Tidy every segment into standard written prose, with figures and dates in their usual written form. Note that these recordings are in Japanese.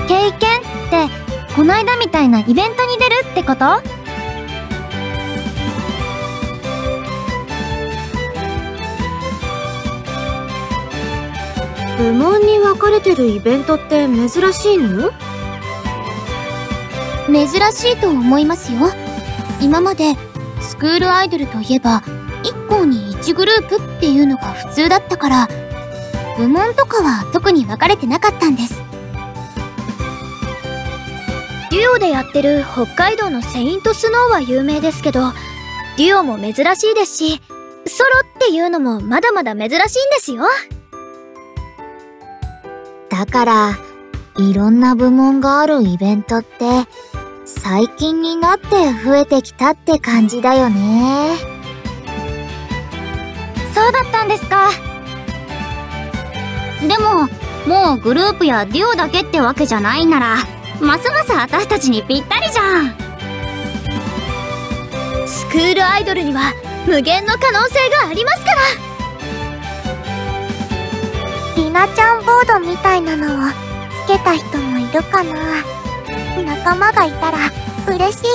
経験ってこないだみたいなイベントに出るってこと？ 部門に分かれてるイベントって珍しいの？ 珍しいと思いますよ。今までスクールアイドルといえば1校に1グループっていうのが普通だったから、部門とかは特に分かれてなかったんです。 デュオでやってる北海道のセイントスノーは有名ですけど、デュオも珍しいですし、ソロっていうのもまだまだ珍しいんですよ。 だからいろんな部門があるイベントって最近になって増えてきたって感じだよね。 そうだったんですか。 でももうグループやデュオだけってわけじゃないなら、ますます私たちにぴったりじゃん。 スクールアイドルには無限の可能性がありますから。 りなちゃんボードみたいなのをつけた人もいるかな。仲間がいたら嬉し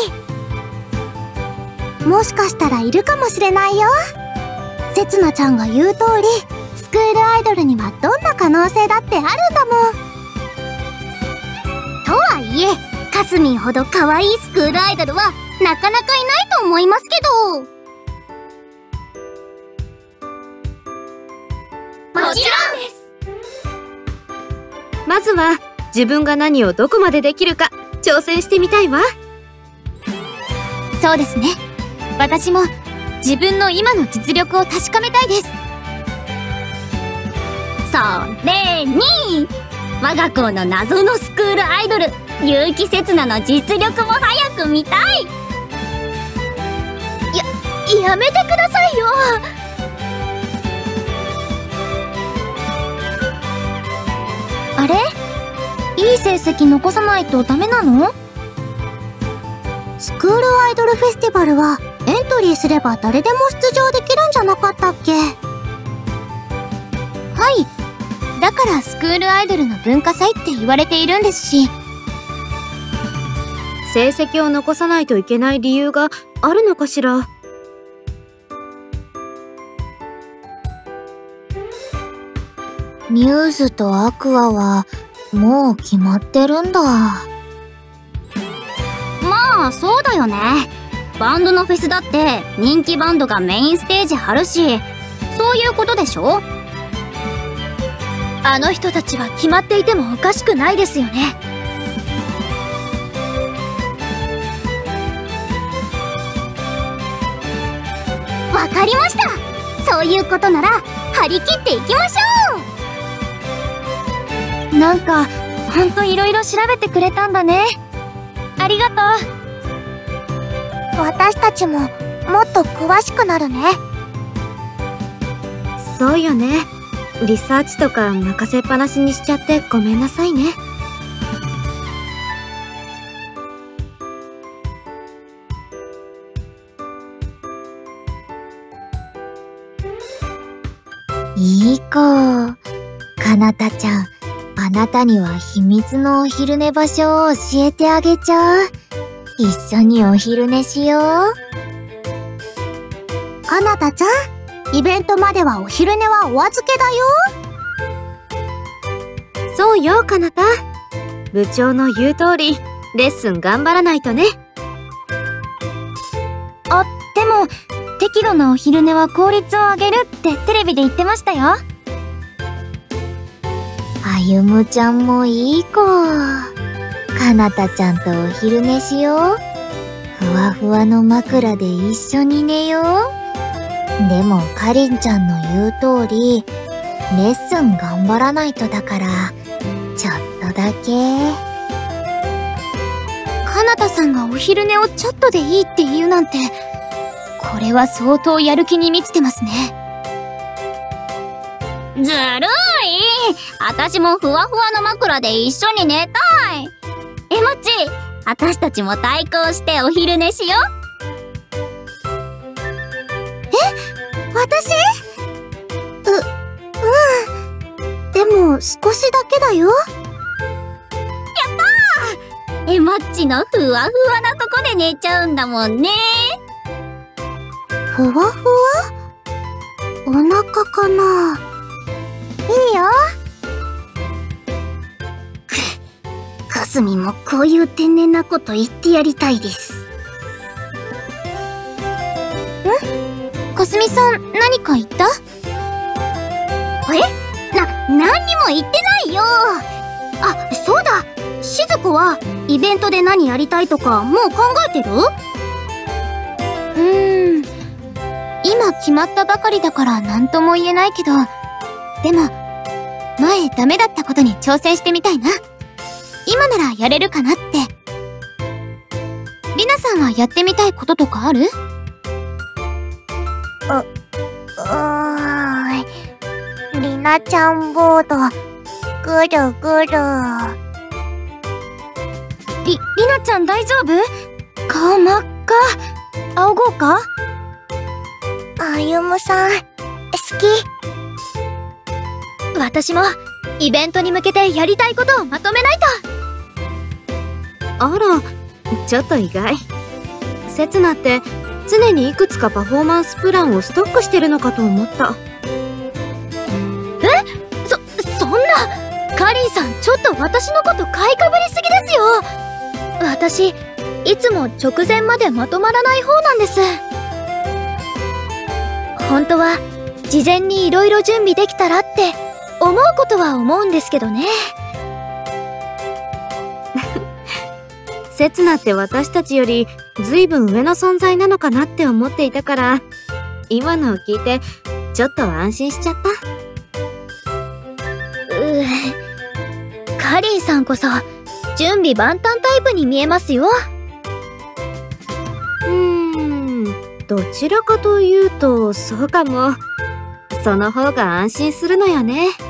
い。もしかしたらいるかもしれないよ。せつなちゃんが言う通り、スクールアイドルにはどんな可能性だってあるんだもん。 とはいえ、かすみんほど可愛いスクールアイドルはなかなかいないと思いますけど。 もちろんです。 まずは自分が何をどこまでできるか挑戦してみたいわ。 そうですね。私も自分の今の実力を確かめたいです。 それに我が校の謎のスクールアイドル結城せつなの実力も早く見たい。 やめてくださいよ。 あれ？いい成績残さないとダメなの？ スクールアイドルフェスティバルはエントリーすれば誰でも出場できるんじゃなかったっけ？ はい。だからスクールアイドルの文化祭って言われているんですし。 成績を残さないといけない理由があるのかしら。 ミューズとアクアはもう決まってるんだ。 まあそうだよね。バンドのフェスだって人気バンドがメインステージ張るし、そういうことでしょ？ あの人たちは決まっていてもおかしくないですよね。 わかりました。そういうことなら張り切っていきましょう。なんかほんといろいろ調べてくれたんだね。ありがとう。 私たちももっと詳しくなるね。 そうよね。リサーチとか任せっぱなしにしちゃってごめんなさいね。 いい子。かなたちゃん、あなたには秘密のお昼寝場所を教えてあげちゃう。一緒にお昼寝しよう。かなたちゃん、イベントまではお昼寝はお預けだよ。そうよ、かなた。部長の言う通り、レッスン頑張らないとね。 あ、でも、適度なお昼寝は効率を上げるってテレビで言ってましたよ。 あゆむちゃんもいい子。かなたちゃんとお昼寝しよう。ふわふわの枕で一緒に寝よう。でもかりんちゃんの言う通り、レッスン頑張らないとだから、ちょっとだけ。 かなたさんがお昼寝をちょっとでいいって言うなんて、これは相当やる気に満ちてますね。 ずるい。私もふわふわの枕で一緒に寝たい。えもち、私たちも対抗してお昼寝しよう。 私？でも少しだけだよ。 やったエマッチのふわふわなとこで寝ちゃうんだもんね。 ふわふわ？お腹かな？いいよ。 かすみもこういう天然なこと言ってやりたいです。 かすみさん、何か言った？ 何にも言ってないよ。あ、そうだ。しず子はイベントで何やりたいとかもう考えてる？ 今決まったばかりだから何とも言えないけど、でも前ダメだったことに挑戦してみたいな。今ならやれるかなって。りなさんはやってみたいこととかある？ りなちゃんボード、ぐるぐる。 りなちゃん大丈夫？顔真っ赤。仰ごうか？ あゆむさん、好き。 私もイベントに向けてやりたいことをまとめないと。 あら、ちょっと意外。せつなって常にいくつかパフォーマンスプランをストックしてるのかと思った。 そんな。カリーさん、ちょっと私のこと買いかぶりすぎですよ。私いつも直前までまとまらない方なんです。本当は事前にいろいろ準備できたらって思うことは思うんですけどね。 せつなって私たちよりずいぶん上の存在なのかなって思っていたから、今のを聞いてちょっと安心しちゃった。 カリーさんこそ準備万端タイプに見えますよ。 どちらかというとそうかも。その方が安心するのよね。